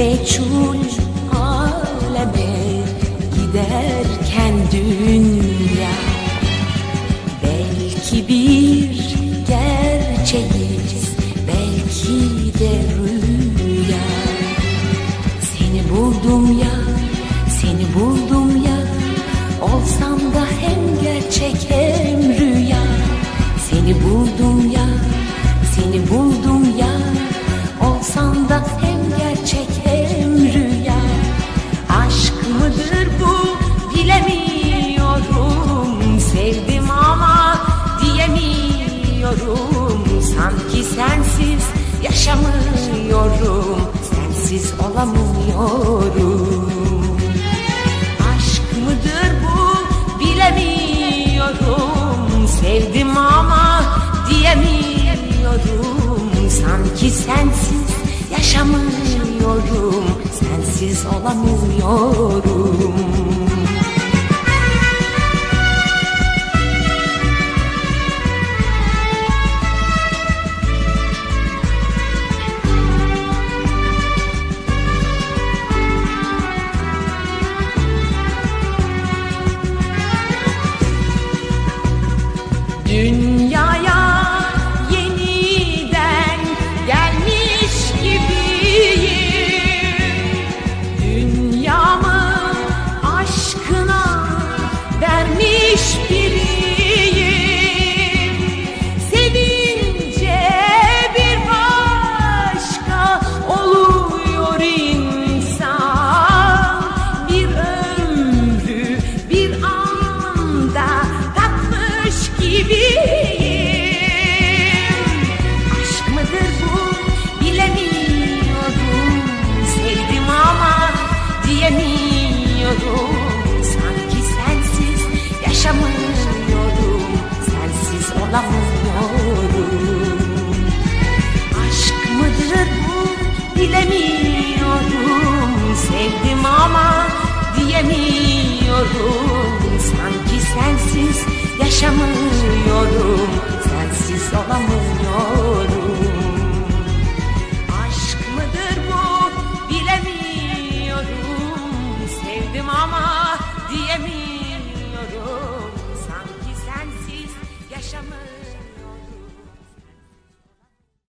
meçhul aleme giderken dünya, belki bir gerçeğiz, belki de rüya. Seni buldum ya, seni buldum ya, olsam da hem gerçek hem rüya. Seni buldum ya, seni buldum ya, olsam da hem gerçek hem rüya. Aşk mıdır bu bilemiyorum, sevdim ama diyemiyorum. Sanki sensiz yaşamıyorum, sensiz olamıyorum. Aşk mıdır bu bilemiyorum, sevdim ama diyemiyorum. Sanki sensiz yaşamıyorum, sensiz olamıyorum. Dünyaya yeniden gelmiş gibiyim. Dünyamı aşkına vermiş biriyim. Sevince bir başka oluyor insan. Bir ömrü bir anda tatmış gibi. Aşk mıdır bu bilemiyorum, sevdim ama diyemiyorum. Sanki sensiz yaşamıyorum, sensiz olamıyorum. Aşk mıdır bu bilemiyorum, sevdim ama diyemiyorum. Sanki sensiz yaşamıyorum, sensiz olamıyorum. Aşk mıdır bu bilemiyorum, sevdim ama diyemiyorum. Sanki sensiz yaşamıyorum.